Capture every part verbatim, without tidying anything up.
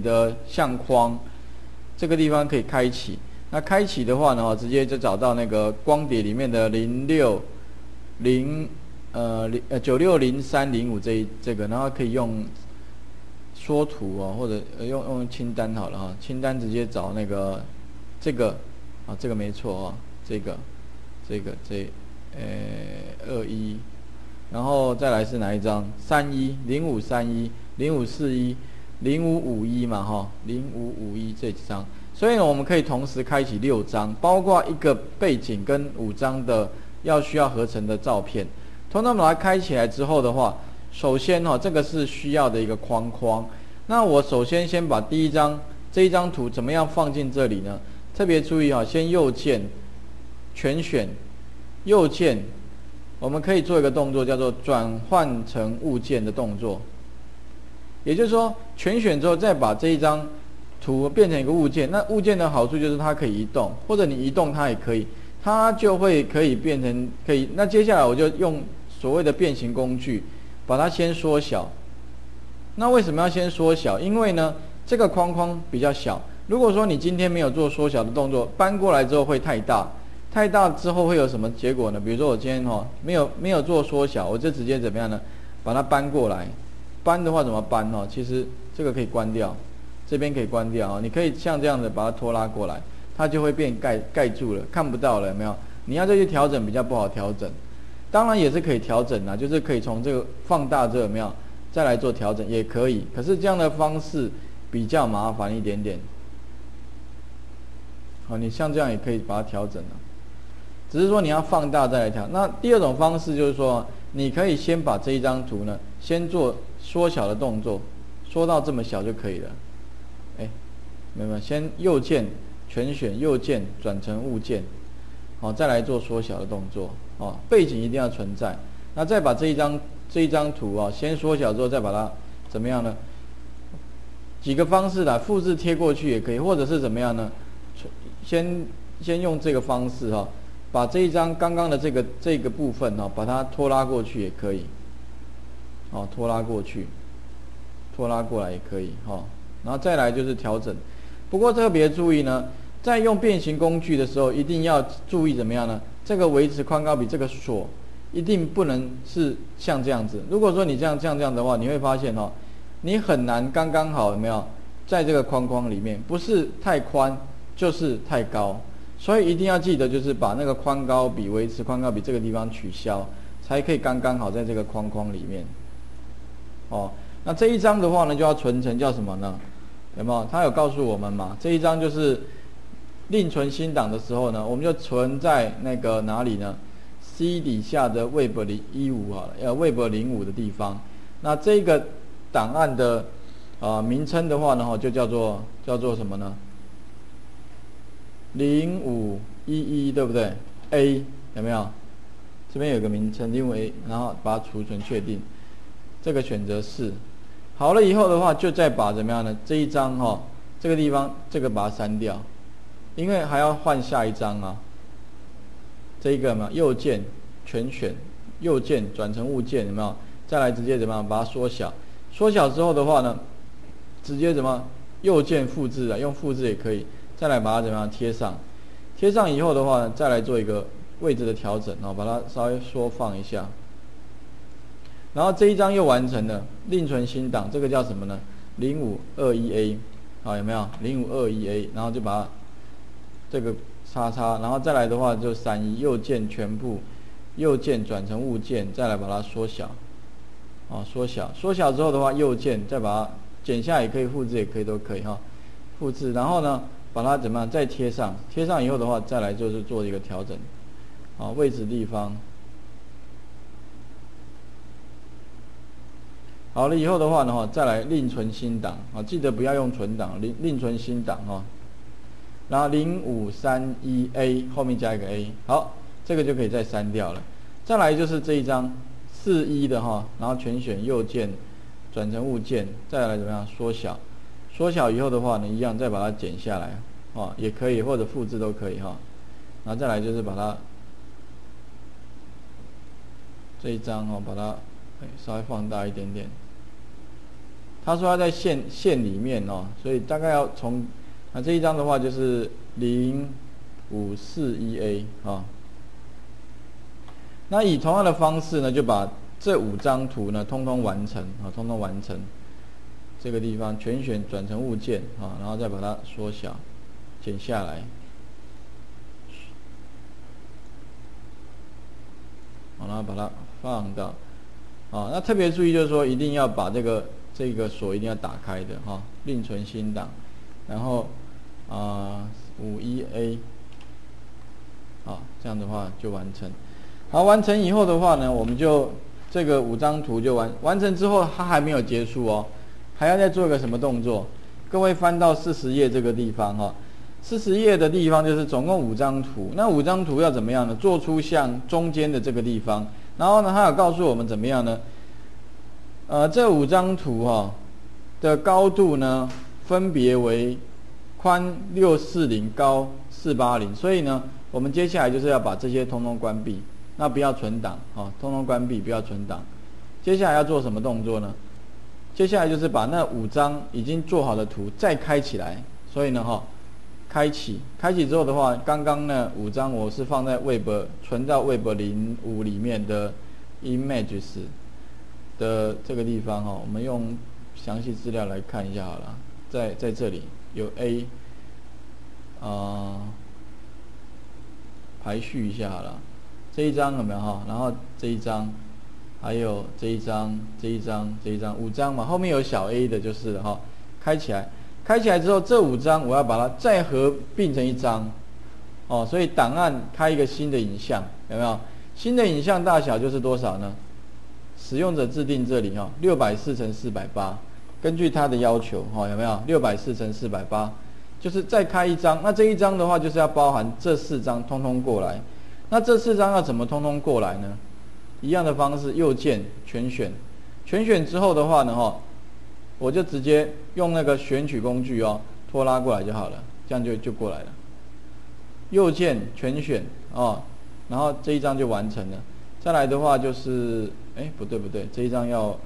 的相框，这个地方可以开启。那开启的话呢，直接就找到那个光碟里面的零六零呃零呃九六零三零五这一这个，然后可以用缩图哦，或者用用清单好了哈，清单直接找那个这个啊，这个没错哦，这个这个这呃二一。然后再来是哪一张？三一零五三一零五四一零五五一嘛哈，零五五一这几张。所以呢，我们可以同时开启六张，包括一个背景跟五张的要需要合成的照片。通常把它开起来之后的话，首先哈，这个是需要的一个框框。那我首先先把第一张这一张图怎么样放进这里呢？特别注意哈，先右键全选，右键。我们可以做一个动作，叫做转换成物件的动作。也就是说，全选之后再把这一张图变成一个物件。那物件的好处就是它可以移动，或者你移动它也可以，它就会可以变成可以。那接下来我就用所谓的变形工具，把它先缩小。那为什么要先缩小？因为呢，这个框框比较小。如果说你今天没有做缩小的动作，搬过来之后会太大。太大之后会有什么结果呢？比如说我今天哈没有没有做缩小，我就直接怎么样呢？把它搬过来。搬的话怎么搬呢？其实这个可以关掉，这边可以关掉啊。你可以像这样子把它拖拉过来，它就会变盖盖住了，看不到了，有没有？你要再去调整比较不好调整。当然也是可以调整啦，就是可以从这个放大这有没有再来做调整也可以。可是这样的方式比较麻烦一点点。好，你像这样也可以把它调整了。只是说你要放大再来调。那第二种方式就是说，你可以先把这一张图呢，先做缩小的动作，缩到这么小就可以了。哎，没有，先右键全选，右键转成物件，好，再来做缩小的动作。哦，背景一定要存在。那再把这一张这一张图啊，先缩小之后，再把它怎么样呢？几个方式啦，复制贴过去也可以，或者是怎么样呢？先先用这个方式哈。把这一张刚刚的这个这个部分哦，把它拖拉过去也可以，哦，拖拉过去，拖拉过来也可以哈、哦。然后再来就是调整，不过特别注意呢，在用变形工具的时候，一定要注意怎么样呢？这个维持宽高比这个锁一定不能是像这样子。如果说你这样这样这样的话，你会发现哦，你很难刚刚好有没有在这个框框里面，不是太宽就是太高。所以一定要记得，就是把那个宽高比维持宽高比这个地方取消，才可以刚刚好在这个框框里面。哦，那这一张的话呢，就要存成叫什么呢？有没有？他有告诉我们嘛？这一张就是另存新档的时候呢，我们就存在那个哪里呢 ？C 底下的 Web 零一五好了，呃 Web 零五的地方。那这个档案的呃名称的话呢，就叫做叫做什么呢？零五一一对不对 ？A 有没有？这边有个名称零五 A， 然后把它储存确定，这个选择是。好了以后的话，就再把怎么样呢？这一张哈、哦，这个地方这个把它删掉，因为还要换下一张啊。这一个嘛，右键全选，右键转成物件有没有？再来直接怎么样把它缩小？缩小之后的话呢，直接怎么右键复制啊？用复制也可以。再来把它怎么样贴上？贴上以后的话呢，再来做一个位置的调整，然后把它稍微缩放一下。然后这一张又完成了，另存新档，这个叫什么呢？零五二一 A， 好，有没有？零五二一 A， 然后就把它这个叉叉，然后再来的话就三一，右键全部，右键转成物件，再来把它缩小，啊，缩小，缩小之后的话，右键再把它剪下也可以，复制也可以，都可以哈，复制，然后呢？把它怎么样？再贴上，贴上以后的话，再来就是做一个调整，啊，位置地方。好了以后的话呢，再来另存新档，啊，记得不要用存档，另另存新档哈。然后零五三一 A 后面加一个 A， 好，这个就可以再删掉了。再来就是这一张四一的哈，然后全选右键转成物件，再来怎么样缩小？缩小以后的话呢，一样再把它剪下来，哦，也可以，或者复制都可以哈。然后再来就是把它这一张哦，把它稍微放大一点点， 他说他在线线里面哦，所以大概要从那这一张的话就是零五四一 A 啊。那以同样的方式呢，就把这五张图呢通通完成啊，通通完成。这个地方全选转成物件啊，然后再把它缩小，剪下来。好，然后把它放到，啊，那特别注意就是说，一定要把这个这个锁一定要打开的哈，另存新档，然后啊五一 A， 好，这样的话就完成。好，完成以后的话呢，我们就这个五张图就完完成之后，它还没有结束哦，还要再做一个什么动作？各位翻到四十页这个地方哈。四十页的地方就是总共五张图，那五张图要怎么样呢？做出像中间的这个地方，然后呢，它有告诉我们怎么样呢？呃，这五张图哈、哦、的高度呢，分别为宽六四零，高四八零，所以呢，我们接下来就是要把这些通通关闭，那不要存档啊，通通关闭，不要存档。接下来要做什么动作呢？接下来就是把那五张已经做好的图再开起来，所以呢，哈。开启，开启之后的话，刚刚那五张我是放在 Web 存到 Web 零五里面的 Images 的这个地方哈，我们用详细资料来看一下好了，在在这里有 A， 啊、呃，排序一下好了，这一张有没有哈？然后这一张，还有这一张、这一张、这一张，五张嘛，后面有小 a 的就是了哈。开起来，开起来之后，这五张我要把它再合并成一张，哦，所以档案开一个新的影像，有没有？新的影像大小就是多少呢？使用者制定这里哈，六百四乘四百八，根据他的要求哈，有没有？六百四乘四百八，就是再开一张，那这一张的话就是要包含这四张通通过来。那这四张要怎么通通过来呢？一样的方式，右键全选，全选之后的话呢，哈，我就直接用那个选取工具哦，拖拉过来就好了，这样就就过来了。右键全选哦，然后这一张就完成了。再来的话就是，哎，不对不对，这一张要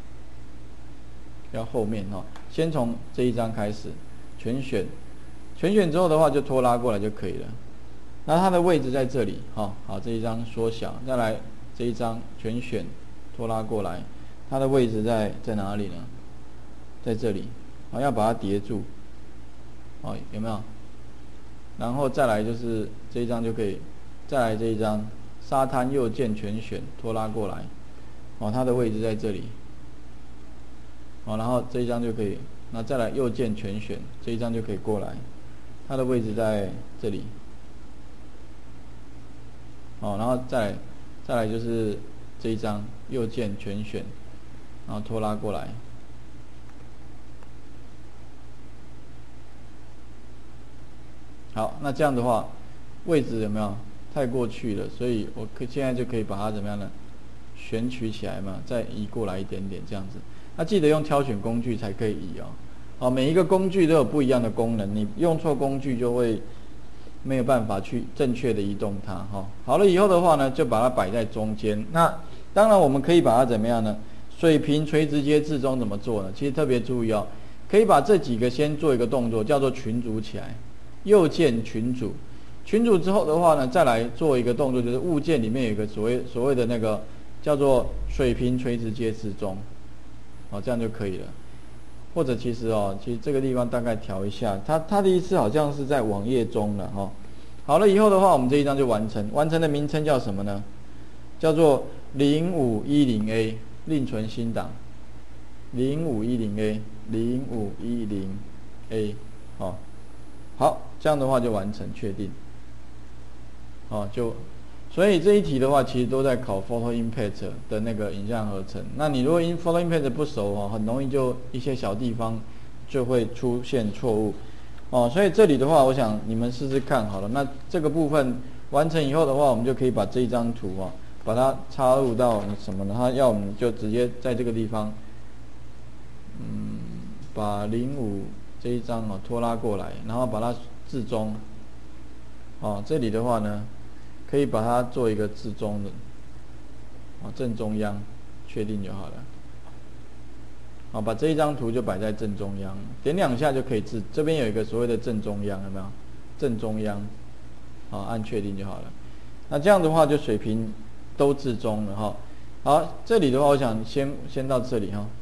要后面哦，先从这一张开始，全选，全选之后的话就拖拉过来就可以了。那它的位置在这里，哈，好，这一张缩小，再来这一张全选，拖拉过来，它的位置在在哪里呢？在这里，啊，要把它叠住，哦，有没有？然后再来就是这一张就可以，再来这一张，沙滩右键全选，拖拉过来，哦，它的位置在这里，哦，然后这一张就可以，那再来右键全选，这一张就可以过来，它的位置在这里。哦，然后再来再来就是这一张右键全选，然后拖拉过来。好，那这样的话，位置有没有太过去了？所以我可现在就可以把它怎么样呢？选取起来嘛，再移过来一点点这样子。那记得用挑选工具才可以移哦。好，每一个工具都有不一样的功能，你用错工具就会没有办法去正确的移动它哈。好了以后的话呢，就把它摆在中间。那当然我们可以把它怎么样呢？水平垂直接置中怎么做呢？其实特别注意哦，可以把这几个先做一个动作，叫做群组起来。右键群组，群组之后的话呢，再来做一个动作，就是物件里面有一个所谓所谓的那个叫做水平垂直接置中，哦，这样就可以了。或者其实哦，其实这个地方大概调一下，它它的意思好像是在网页中了哈、哦。好了以后的话，我们这一张就完成，完成的名称叫什么呢？叫做零五一零 A， 另存新档。零五一零 A， 零五一零 A， 哦，好，这样的话就完成确定。哦，就。所以这一题的话，其实都在考 Photo Impact 的那个影像合成。那你如果 in Photo Impact 不熟哦，很容易就一些小地方就会出现错误哦。所以这里的话，我想你们试试看好了。那这个部分完成以后的话，我们就可以把这一张图啊，把它插入到什么呢？它要我们就直接在这个地方，嗯，把零五这一张哦拖拉过来，然后把它置中。哦，这里的话呢，可以把它做一个置中的，啊，正中央，确定就好了。 好，把这一张图就摆在正中央，点两下就可以置。这边有一个所谓的正中央，有没有？正中央，好，按确定就好了。那这样的话就水平都置中了哈。好，这里的话，我想先先到这里哈。